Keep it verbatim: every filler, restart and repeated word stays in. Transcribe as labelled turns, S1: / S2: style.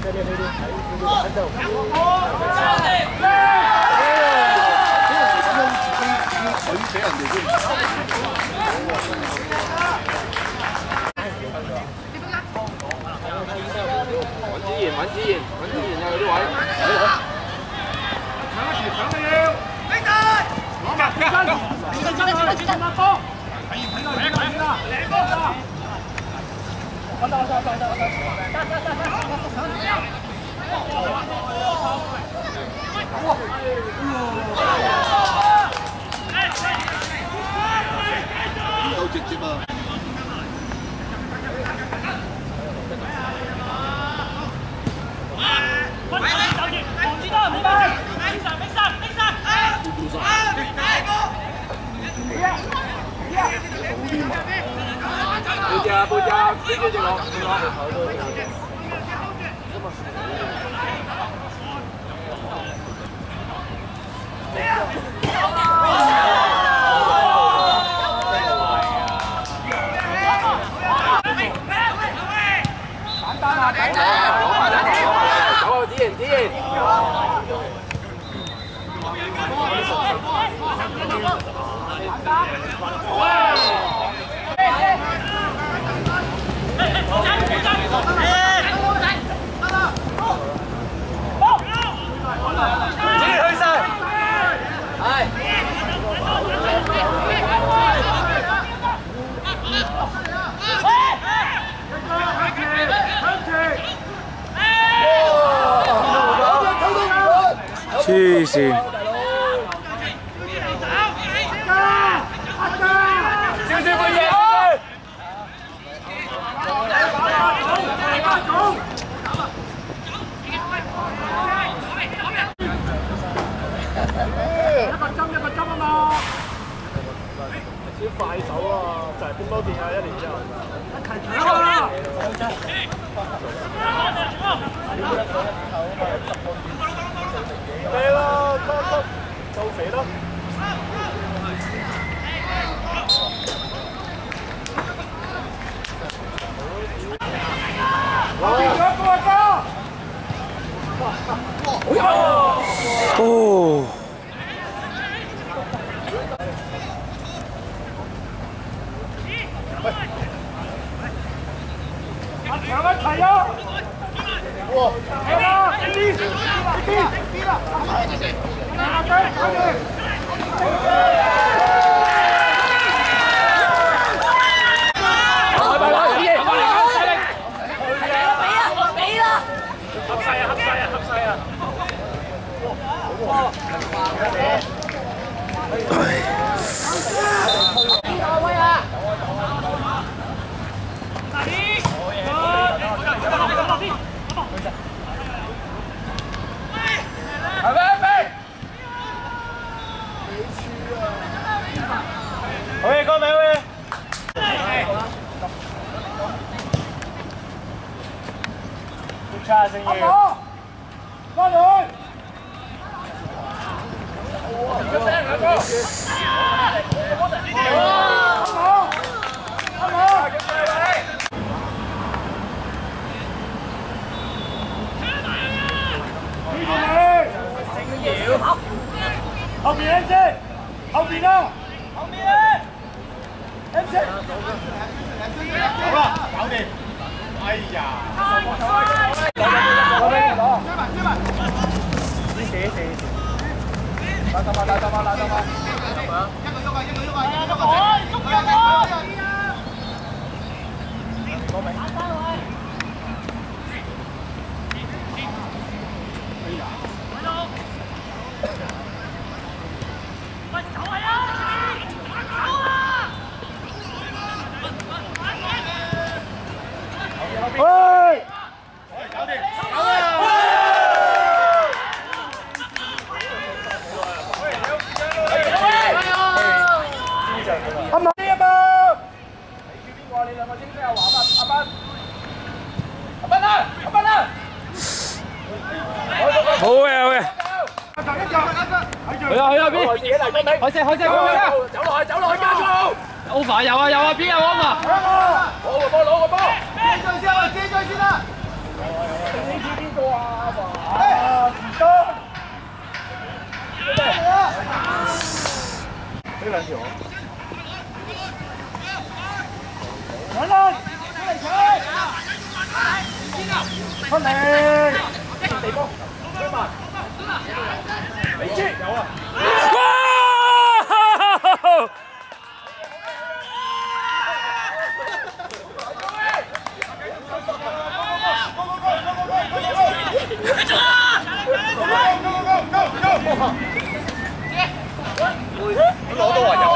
S1: 揾子賢，揾子賢啊！嗰啲位，搶一條，搶嘅要，飛身，攞埋，飛身，轉身，轉身，轉身，轉身，波，睇睇到，睇到，睇到，靚波啊！我得，我得，我得，我得，得得得得，哇！夠直接啊！ 背脊啊，背脊啊，飛咗直落，直落。簡單啊，簡單啊，走啊，走啊，子賢，子賢。 黐線！少少背脊。一個針一個針啊嘛！少快手啊，就係半刀電啊！一年之後，一齊搶啊！肥咯，多多做肥咯。後邊兩個啊，加！哦。一齊一齊啊！哇！係啦，呢邊呢邊呢邊啦，快啲先，快啲快啲！來來來，子賢，過嚟搞勢力！俾啦俾啦！合勢啊合勢啊合勢啊！哇！邊個位啊？ 係咪飛？好嘢，哥咪好嘢！要差聲要。翻嚟！一聲兩個。後邊 M C， 後邊啊，後邊 M C， 好啦，搞掂。哎呀，太快！追埋追埋，死死死！打打嘛打打嘛打打嘛，一個喐啊一個喐啊，一個喐啊，捉住佢！攞名。喂！搞掂，搞啊！阿文呢一波，你叫邊個？你兩個應該有華斌、阿斌、阿斌啊！阿斌啊！好嘅，好嘅。一腳一腳，去啊去啊邊？開聲開聲，走落去走落去加速。over 有啊有啊，邊有 over？ 攞個波攞個波！接住先啊！接住先啦！你知邊個兩條。兩輪，出嚟搶！出嚟！地方，追埋。你知有啊！攞到啊！